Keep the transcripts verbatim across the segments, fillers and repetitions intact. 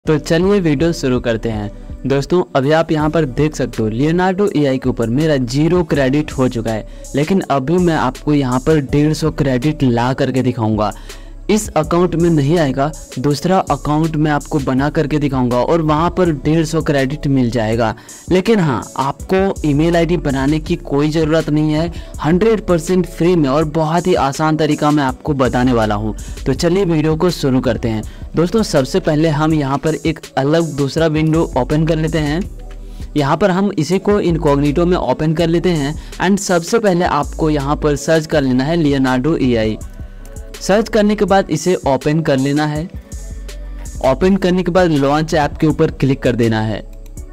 तो चलिए वीडियो शुरू करते हैं। दोस्तों अभी आप यहाँ पर देख सकते हो लियोनार्डो एआई के ऊपर मेरा जीरो क्रेडिट हो चुका है, लेकिन अभी मैं आपको यहाँ पर डेढ़ सौ क्रेडिट ला करके दिखाऊंगा। इस अकाउंट में नहीं आएगा, दूसरा अकाउंट में आपको बना करके दिखाऊंगा और वहाँ पर डेढ़ सौ क्रेडिट मिल जाएगा। लेकिन हाँ, आपको ईमेल आईडी बनाने की कोई ज़रूरत नहीं है, हंड्रेड परसेंट फ्री में और बहुत ही आसान तरीका मैं आपको बताने वाला हूँ। तो चलिए वीडियो को शुरू करते हैं। दोस्तों सबसे पहले हम यहाँ पर एक अलग दूसरा विंडो ओपन कर लेते हैं। यहाँ पर हम इसी को इनकॉग्निटो में ओपन कर लेते हैं एंड सबसे पहले आपको यहाँ पर सर्च कर लेना है लियोनार्डो एआई। सर्च करने के बाद इसे ओपन कर लेना है। ओपन करने के बाद लॉन्च ऐप के ऊपर क्लिक कर देना है।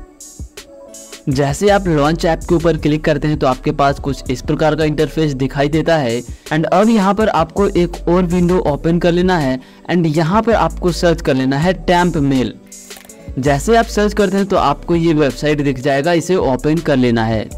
जैसे आप लॉन्च ऐप के ऊपर क्लिक करते हैं तो आपके पास कुछ इस प्रकार का इंटरफेस दिखाई देता है एंड अब यहाँ पर आपको एक और विंडो ओपन कर लेना है एंड यहाँ पर आपको सर्च कर लेना है टेम्प मेल। जैसे आप सर्च करते हैं तो आपको ये वेबसाइट दिख जाएगा, इसे ओपन कर लेना है।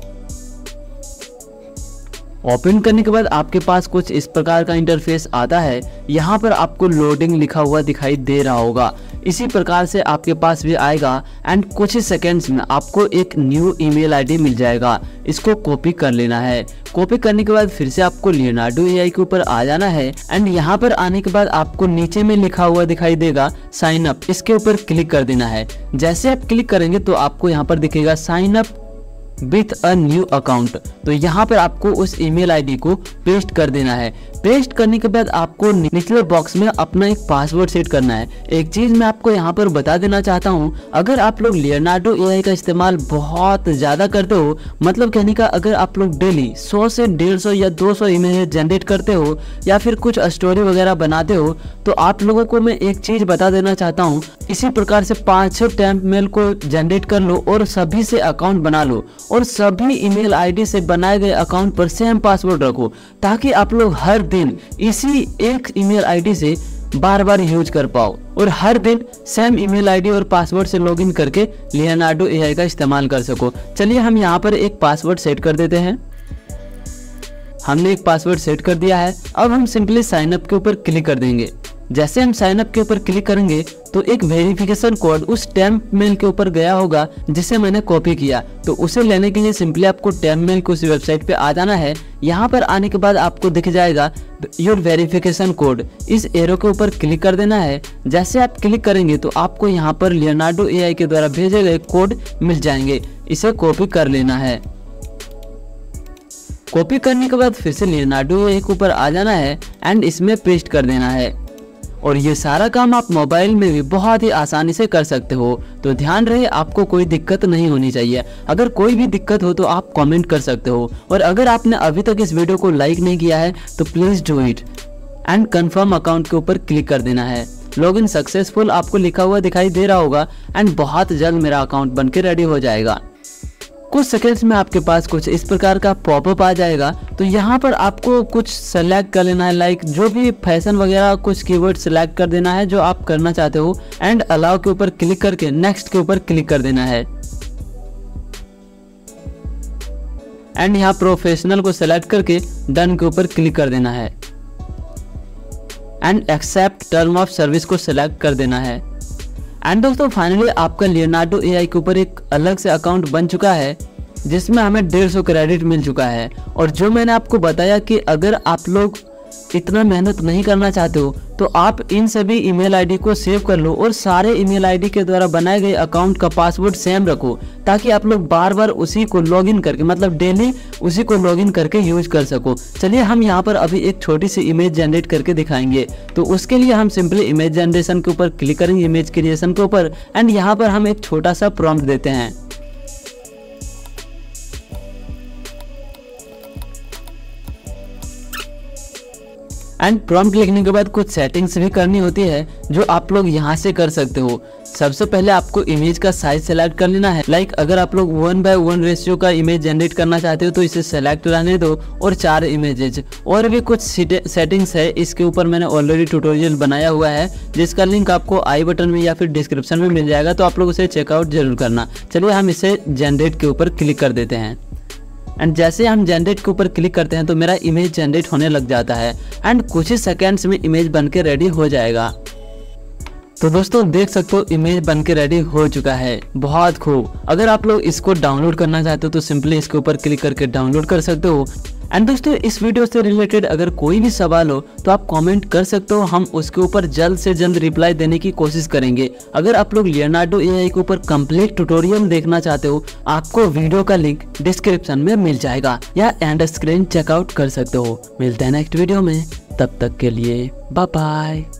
ओपन करने के बाद आपके पास कुछ इस प्रकार का इंटरफेस आता है। यहाँ पर आपको लोडिंग लिखा हुआ दिखाई दे रहा होगा, इसी प्रकार से आपके पास भी आएगा एंड कुछ ही सेकेंड्स में आपको एक न्यू ईमेल आईडी मिल जाएगा। इसको कॉपी कर लेना है। कॉपी करने के बाद फिर से आपको लियोनार्डो एआई के ऊपर आ जाना है एंड यहाँ पर आने के बाद आपको नीचे में लिखा हुआ दिखाई देगा साइन अप, इसके ऊपर क्लिक कर देना है। जैसे आप क्लिक करेंगे तो आपको यहाँ पर दिखेगा sign up with a new account. तो यहाँ पर आपको उस ईमेल आईडी को पेस्ट कर देना है। पेस्ट करने के बाद आपको निचले बॉक्स में अपना एक पासवर्ड सेट करना है। एक चीज मैं आपको यहाँ पर बता देना चाहता हूँ, अगर आप लोग लियोनार्डो एआई का इस्तेमाल बहुत ज्यादा करते हो, मतलब कहने का अगर आप लोग डेली सौ से डेढ़ सौ या दो सौ इमेज जनरेट करते हो या फिर कुछ स्टोरी वगैरह बनाते हो, तो आप लोगों को मैं एक चीज बता देना चाहता हूँ, इसी प्रकार से पाँच छह टेम्प मेल को जनरेट कर लो और सभी से अकाउंट बना लो और सभी ईमेल आईडी से बनाए गए अकाउंट पर सेम पासवर्ड रखो, ताकि आप लोग हर दिन इसी एक ईमेल आईडी से बार बार यूज कर पाओ और हर दिन सेम ईमेल आईडी और पासवर्ड से लॉगिन करके लियोनार्डो एआई का इस्तेमाल कर सको। चलिए हम यहाँ पर एक पासवर्ड सेट कर देते हैं। हमने एक पासवर्ड सेट कर दिया है। अब हम सिंपली साइन अप के ऊपर क्लिक कर देंगे। जैसे हम साइन अप के ऊपर क्लिक करेंगे तो एक वेरिफिकेशन कोड उस टेम्प मेल के ऊपर गया होगा जिसे मैंने कॉपी किया। तो उसे लेने के लिए सिंपली आपको टेम्प मेल की उस वेबसाइट पे आ जाना है। यहाँ पर आने के बाद आपको दिख जाएगा योर वेरिफिकेशन कोड, इस एरो के ऊपर क्लिक कर देना है। जैसे आप क्लिक करेंगे तो आपको यहाँ पर लियोनार्डो एआई के द्वारा भेजे गए कोड मिल जाएंगे, इसे कॉपी कर लेना है। कॉपी करने के बाद फिर से लियोनार्डो एआई के ऊपर आ जाना है एंड इसमें पेस्ट कर देना है और ये सारा काम आप मोबाइल में भी बहुत ही आसानी से कर सकते हो। तो ध्यान रहे आपको कोई दिक्कत नहीं होनी चाहिए। अगर कोई भी दिक्कत हो तो आप कमेंट कर सकते हो और अगर आपने अभी तक इस वीडियो को लाइक नहीं किया है तो please do it and confirm account के ऊपर क्लिक कर देना है। लॉगिन सक्सेसफुल आपको लिखा हुआ दिखाई दे रहा होगा एंड बहुत जल्द मेरा अकाउंट बनके रेडी हो जाएगा। कुछ सेकंड्स में आपके पास कुछ इस प्रकार का पॉपअप आ जाएगा। तो यहाँ पर आपको कुछ सेलेक्ट कर लेना है, लाइक जो भी फैशन वगैरह कुछ कीवर्ड सेलेक्ट कर देना है जो आप करना चाहते हो एंड अलाउ के ऊपर क्लिक करके नेक्स्ट के ऊपर क्लिक कर देना है एंड यहाँ प्रोफेशनल को सेलेक्ट करके डन के ऊपर क्लिक कर देना है and accept term of service को सेलेक्ट कर देना है। एंड दोस्तों फाइनली आपका लियोनार्डो एआई के ऊपर एक अलग से अकाउंट बन चुका है जिसमें हमें डेढ़ सौ क्रेडिट मिल चुका है। और जो मैंने आपको बताया कि अगर आप लोग इतना मेहनत नहीं करना चाहते हो तो आप इन सभी ईमेल आईडी को सेव कर लो और सारे ईमेल आईडी के द्वारा बनाए गए अकाउंट का पासवर्ड सेम रखो, ताकि आप लोग बार बार उसी को लॉगिन करके मतलब डेली उसी को लॉगिन करके यूज कर सको। चलिए हम यहाँ पर अभी एक छोटी सी इमेज जनरेट करके दिखाएंगे। तो उसके लिए हम सिंपली इमेज जनरेशन के ऊपर क्लिक करेंगे, इमेज क्रिएशन के ऊपर एंड यहाँ पर हम एक छोटा सा प्रॉम्प्ट देते हैं। एंड प्रॉम्प्ट लिखने के बाद कुछ सेटिंग्स भी करनी होती है जो आप लोग यहाँ से कर सकते हो। सबसे पहले आपको इमेज का साइज सेलेक्ट कर लेना है। लाइक अगर आप लोग वन बाय वन रेशियो का इमेज जनरेट करना चाहते हो तो इसे सेलेक्ट रहने दो और चार इमेजेस। और भी कुछ सेटिंग्स है, इसके ऊपर मैंने ऑलरेडी ट्यूटोरियल बनाया हुआ है जिसका लिंक आपको आई बटन में या फिर डिस्क्रिप्शन में मिल जाएगा, तो आप लोग उसे चेकआउट जरूर करना। चलिए हम इसे जनरेट के ऊपर क्लिक कर देते हैं एंड जैसे हम जनरेट के ऊपर क्लिक करते हैं तो मेरा इमेज जनरेट होने लग जाता है एंड कुछ ही सेकेंड्स में इमेज बनके रेडी हो जाएगा। तो दोस्तों देख सकते हो इमेज बन के रेडी हो चुका है। बहुत खूब। अगर आप लोग इसको डाउनलोड करना चाहते हो तो सिंपली इसके ऊपर क्लिक करके डाउनलोड कर सकते हो। एंड दोस्तों इस वीडियो से रिलेटेड अगर कोई भी सवाल हो तो आप कमेंट कर सकते हो, हम उसके ऊपर जल्द से जल्द रिप्लाई देने की कोशिश करेंगे। अगर आप लोग लियोनार्डो एआई के ऊपर कंप्लीट ट्यूटोरियल देखना चाहते हो, आपको वीडियो का लिंक डिस्क्रिप्शन में मिल जाएगा या एंड स्क्रीन चेकआउट कर सकते हो। मिलते हैं नेक्स्ट वीडियो में, तब तक के लिए बाय बाय।